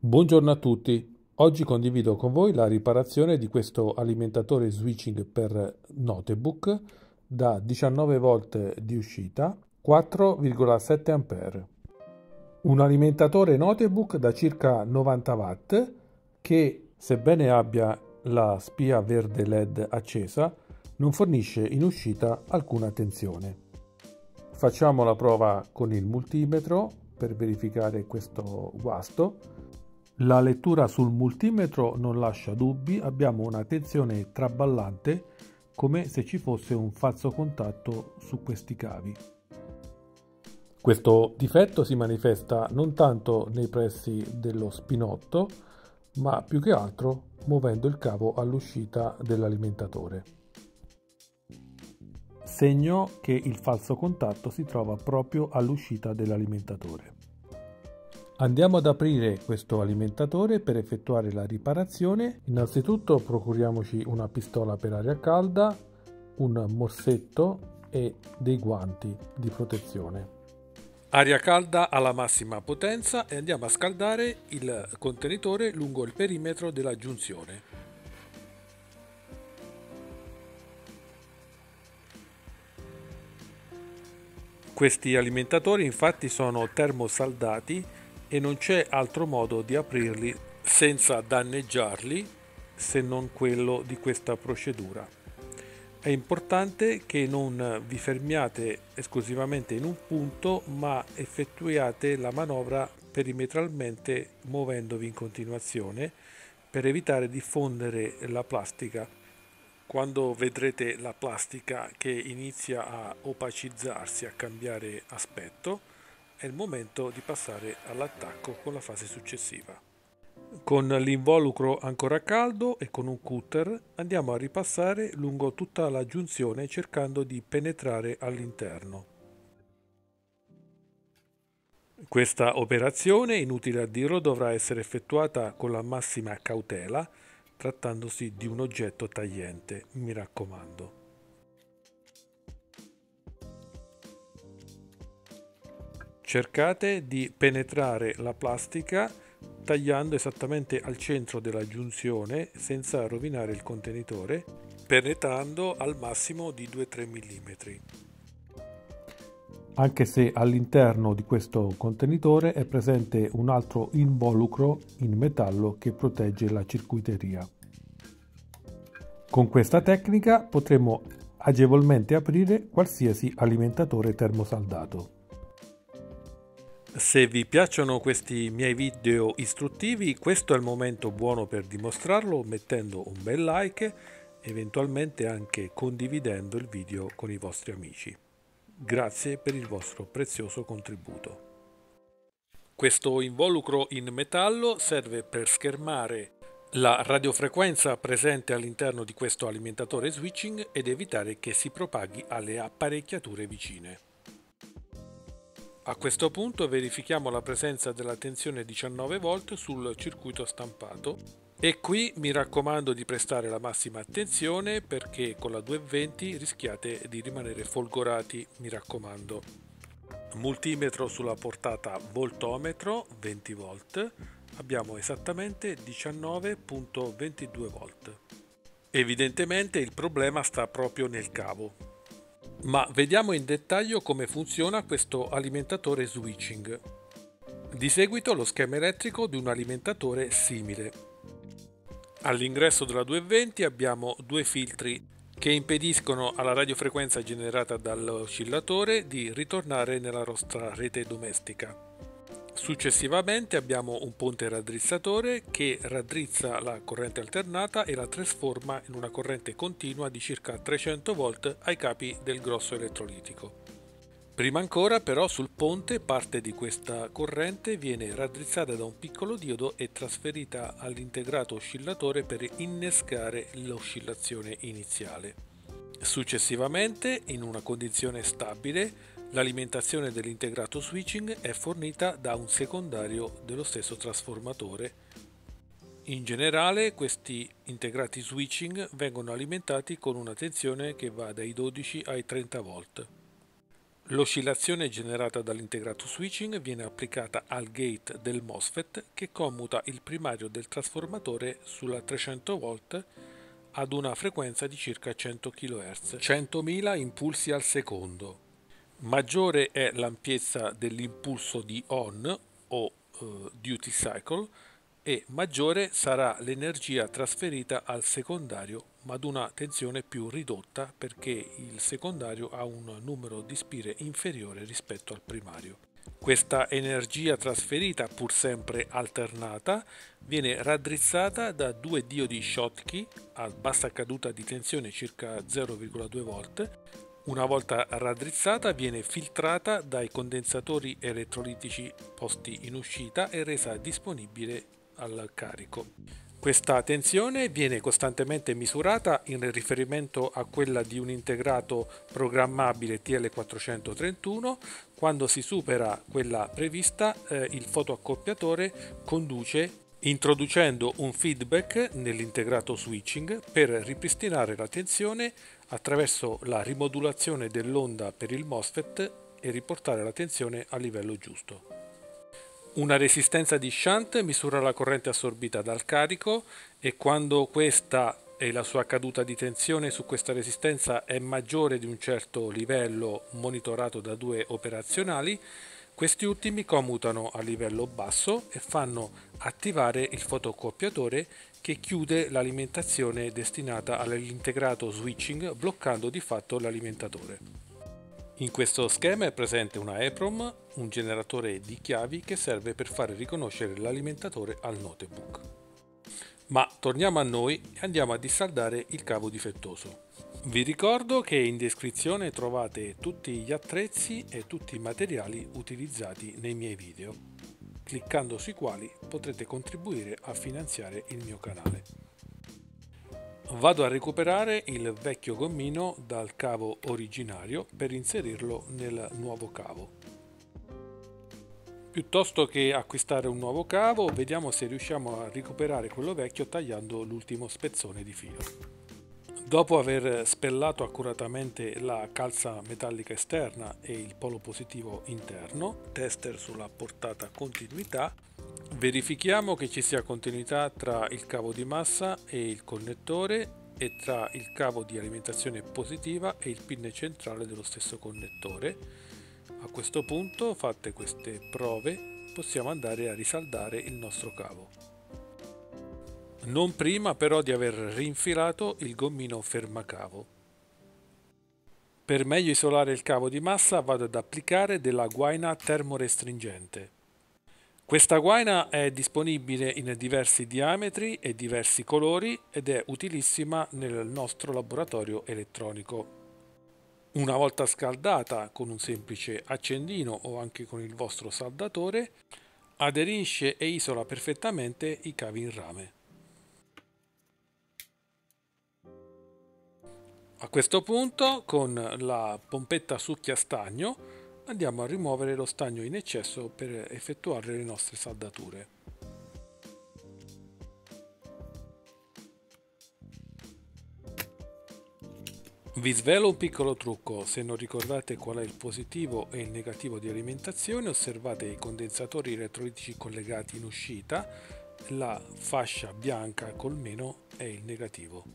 Buongiorno a tutti, oggi condivido con voi la riparazione di questo alimentatore switching per notebook da 19 volt di uscita, 4,7 A. Un alimentatore notebook da circa 90 watt che, sebbene abbia la spia verde LED accesa, non fornisce in uscita alcuna tensione. Facciamo la prova con il multimetro per verificare questo guasto. La lettura sul multimetro non lascia dubbi, abbiamo una tensione traballante come se ci fosse un falso contatto su questi cavi. Questo difetto si manifesta non tanto nei pressi dello spinotto, ma più che altro muovendo il cavo all'uscita dell'alimentatore. Segno che il falso contatto si trova proprio all'uscita dell'alimentatore. Andiamo ad aprire questo alimentatore per effettuare la riparazione. Innanzitutto procuriamoci una pistola per aria calda, un morsetto e dei guanti di protezione. Aria calda alla massima potenza e andiamo a scaldare il contenitore lungo il perimetro della giunzione. Questi alimentatori infatti sono termosaldati e non c'è altro modo di aprirli senza danneggiarli se non quello di questa procedura. È importante che non vi fermiate esclusivamente in un punto, ma effettuiate la manovra perimetralmente muovendovi in continuazione per evitare di fondere la plastica. Quando vedrete la plastica che inizia a opacizzarsi, a cambiare aspetto, è il momento di passare all'attacco con la fase successiva. Con l'involucro ancora caldo e con un cutter andiamo a ripassare lungo tutta la giunzione cercando di penetrare all'interno. Questa operazione, inutile a dirlo, dovrà essere effettuata con la massima cautela, trattandosi di un oggetto tagliente, mi raccomando. Cercate di penetrare la plastica tagliando esattamente al centro della giunzione senza rovinare il contenitore, penetrando al massimo di 2-3 mm. Anche se all'interno di questo contenitore è presente un altro involucro in metallo che protegge la circuiteria. Con questa tecnica potremo agevolmente aprire qualsiasi alimentatore termosaldato. Se vi piacciono questi miei video istruttivi, questo è il momento buono per dimostrarlo mettendo un bel like, eventualmente anche condividendo il video con i vostri amici. Grazie per il vostro prezioso contributo. Questo involucro in metallo serve per schermare la radiofrequenza presente all'interno di questo alimentatore switching ed evitare che si propaghi alle apparecchiature vicine. A questo punto verifichiamo la presenza della tensione 19 volt sul circuito stampato e qui mi raccomando di prestare la massima attenzione perché con la 220 rischiate di rimanere folgorati, mi raccomando. Multimetro sulla portata voltometro 20 volt, abbiamo esattamente 19,22 volt. Evidentemente il problema sta proprio nel cavo. Ma vediamo in dettaglio come funziona questo alimentatore switching. Di seguito lo schema elettrico di un alimentatore simile. All'ingresso della 220 abbiamo due filtri che impediscono alla radiofrequenza generata dall'oscillatore di ritornare nella nostra rete domestica. Successivamente abbiamo un ponte raddrizzatore che raddrizza la corrente alternata e la trasforma in una corrente continua di circa 300 volt ai capi del grosso elettrolitico. Prima ancora però sul ponte parte di questa corrente viene raddrizzata da un piccolo diodo e trasferita all'integrato oscillatore per innescare l'oscillazione iniziale. Successivamente, in una condizione stabile, l'alimentazione dell'integrato switching è fornita da un secondario dello stesso trasformatore. In generale, questi integrati switching vengono alimentati con una tensione che va dai 12 ai 30 volt. L'oscillazione generata dall'integrato switching viene applicata al gate del MOSFET che commuta il primario del trasformatore sulla 300 volt ad una frequenza di circa 100 kHz, 100.000 impulsi al secondo. Maggiore è l'ampiezza dell'impulso di on o duty cycle e maggiore sarà l'energia trasferita al secondario, ma ad una tensione più ridotta perché il secondario ha un numero di spire inferiore rispetto al primario. Questa energia trasferita, pur sempre alternata, viene raddrizzata da due diodi Schottky a bassa caduta di tensione circa 0,2 volt. Una volta raddrizzata viene filtrata dai condensatori elettrolitici posti in uscita e resa disponibile al carico. Questa tensione viene costantemente misurata in riferimento a quella di un integrato programmabile TL431. Quando si supera quella prevista, il fotoaccoppiatore conduce introducendo un feedback nell'integrato switching per ripristinare la tensione attraverso la rimodulazione dell'onda per il MOSFET e riportare la tensione a livello giusto. Una resistenza di shunt misura la corrente assorbita dal carico e quando questa e la sua caduta di tensione su questa resistenza è maggiore di un certo livello monitorato da due operazionali, questi ultimi commutano a livello basso e fanno attivare il fotocopiatore che chiude l'alimentazione destinata all'integrato switching bloccando di fatto l'alimentatore. In questo schema è presente una EEPROM, un generatore di chiavi che serve per fare riconoscere l'alimentatore al notebook. Ma torniamo a noi e andiamo a dissaldare il cavo difettoso. Vi ricordo che in descrizione trovate tutti gli attrezzi e tutti i materiali utilizzati nei miei video, cliccando sui quali potrete contribuire a finanziare il mio canale. Vado a recuperare il vecchio gommino dal cavo originario per inserirlo nel nuovo cavo. Piuttosto che acquistare un nuovo cavo, vediamo se riusciamo a recuperare quello vecchio tagliando l'ultimo spezzone di filo. Dopo aver spellato accuratamente la calza metallica esterna e il polo positivo interno, tester sulla portata continuità, verifichiamo che ci sia continuità tra il cavo di massa e il connettore e tra il cavo di alimentazione positiva e il pin centrale dello stesso connettore. A questo punto, fatte queste prove, possiamo andare a risaldare il nostro cavo. Non prima però di aver rinfilato il gommino fermacavo. Per meglio isolare il cavo di massa vado ad applicare della guaina termorestringente. Questa guaina è disponibile in diversi diametri e diversi colori ed è utilissima nel nostro laboratorio elettronico. Una volta scaldata con un semplice accendino o anche con il vostro saldatore, aderisce e isola perfettamente i cavi in rame. A questo punto, con la pompetta succhia stagno, andiamo a rimuovere lo stagno in eccesso per effettuare le nostre saldature. Vi svelo un piccolo trucco: se non ricordate qual è il positivo e il negativo di alimentazione, osservate i condensatori elettrolitici collegati in uscita, la fascia bianca col meno è il negativo.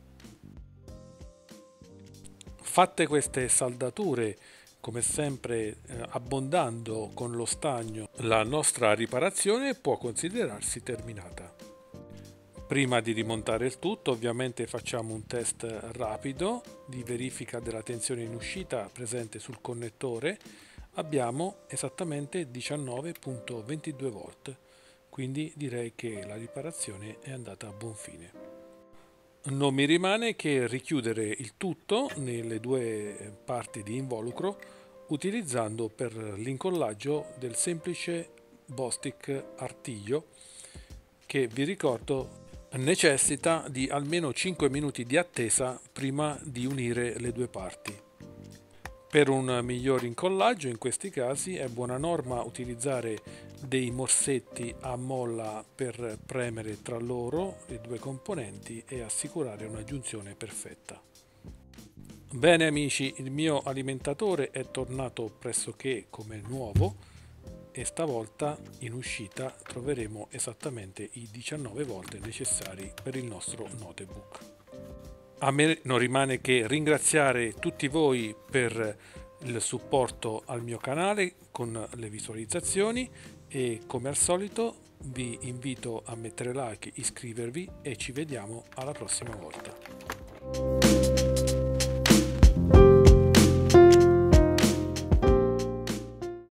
Fatte queste saldature, come sempre abbondando con lo stagno, la nostra riparazione può considerarsi terminata. Prima di rimontare il tutto, ovviamente facciamo un test rapido di verifica della tensione in uscita presente sul connettore. Abbiamo esattamente 19,22 volt, quindi direi che la riparazione è andata a buon fine. Non mi rimane che richiudere il tutto nelle due parti di involucro utilizzando per l'incollaggio del semplice Bostik artiglio che, vi ricordo, necessita di almeno 5 minuti di attesa prima di unire le due parti. Per un miglior incollaggio in questi casi è buona norma utilizzare dei morsetti a molla per premere tra loro le due componenti e assicurare una giunzione perfetta. Bene amici, il mio alimentatore è tornato pressoché come nuovo e stavolta in uscita troveremo esattamente i 19 volte necessari per il nostro notebook. A me non rimane che ringraziare tutti voi per il supporto al mio canale con le visualizzazioni e come al solito vi invito a mettere like, iscrivervi e ci vediamo alla prossima volta.